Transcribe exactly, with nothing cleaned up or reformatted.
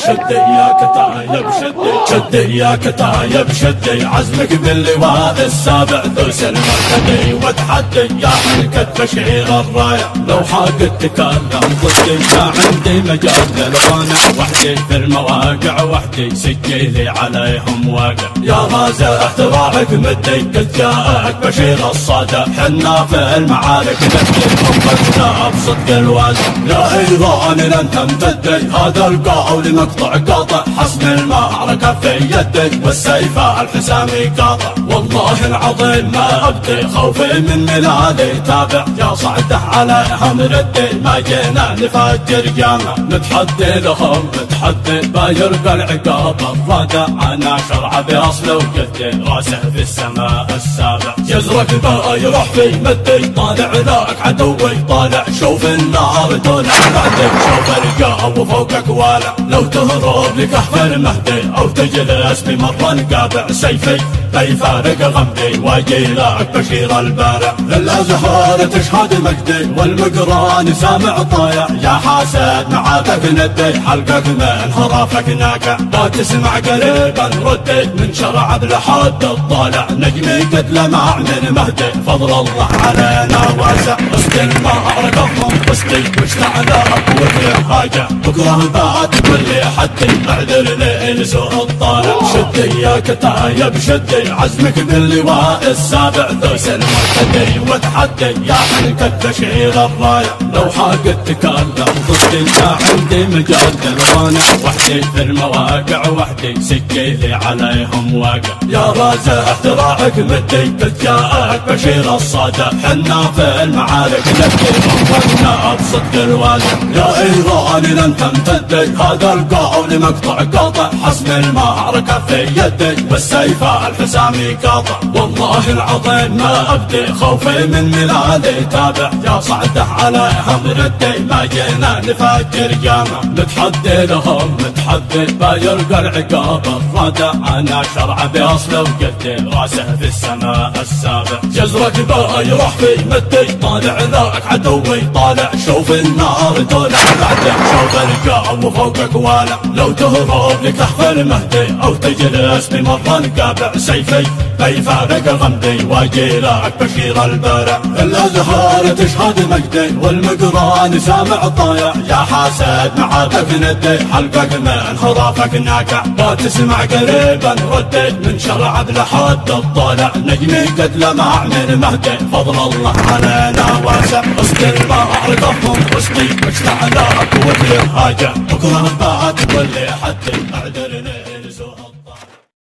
شدي يا كتايب شدي شدي يا كتايب شدي عزمك باللواء السابع دوس المرتدي وتحدي يا حركة بشير الرايع لو حاقد تكلم ضدي ما عندي مجال للغنى وحدي في المواقع وحدي سجلي عليهم واقع يا غازي احتضارك مدي قد جاءك بشير الصادق حنا في المعارك نبدي وقتنا بصدق الوازع يا ايضا لن تمتدي هذا القول مقطع قاطع حسم المعركة في يدي والسيف الحسامي قاطع والله العظيم ما ابدي خوفي من ميلادي تابع يا صعده عليهم ردي ما جينا نفجر جامع نتحدي لهم نتحدي بايرقى العقاب الرادع انا شرع باصله وجدي راسه في السماء السابع جزرك بقى يروح في مدي طالع لك عدوي طالع شوف النار تولع بعدك شوف القاع وفوقك والع لو تهرب لكهف المهدي او تجلس بمرة نقابع سيفي بيفارق غمدي واجيلك بشير البارع الازهار تشهد مجدي والمقران سامع طايع يا حاسد معاك ندي حلقك من خرافك ناقع لا تسمع قريبا ردي من شرع بلحد الطالع نجمي قد لمع من مهدي فضل الله علينا واسع وسط المعركة منقصتي واشتعل قوتي حاجة بكره بات واللي حدي اعذر لي لسوء الطالع شدي يا كتايب شدي عزمك باللواء السابع دوس المرتدي وتحدي يا حركة بشير الرايع لو حاقد تكلم ضدي ما عندي مجال للغنى وحدي في المواقع وحدي سجلي عليهم واقع يا غازي احتراعك مدي قد جاءك بشير الصادق حنا في المعارك نبدي وقتنا بصدق الوازع يا ايضا لن تمتدي هذا القول مقطع قاطع حسم المعركة في يدي والسيف الحسامي قاطع والله العظيم ما ابدي خوفي من ميلادي تابع يا صعده عليهم ردي ما جينا نفجر جامع نتحدي لهم نتحدي بايرقى العقاب الرادع انا شرع باصله وقدي راسه في السماء السابع جزرك بقى يروح في مدي طالع ذاك عدوي طالع شوف النار تولع بعدك شوف القاع وفوقك والع لو تهرب لكهف المهدي او تجلس بمرة نقابع سيفي بيفارق غمدي واجيلك بشير البارع الازهار تشهد مجدي والمقران سامع طايع يا حاسد معاك ندي حلقك من خرافك ناقع لا تسمع قريبا ردي من شرع بلحد الطالع نجمي قد لمع من مهدي فضل الله علينا واسع وسط المعركة منقصتي واشتعل قوتي حاجة بكره بات واللي حدي اعذر لي لسوء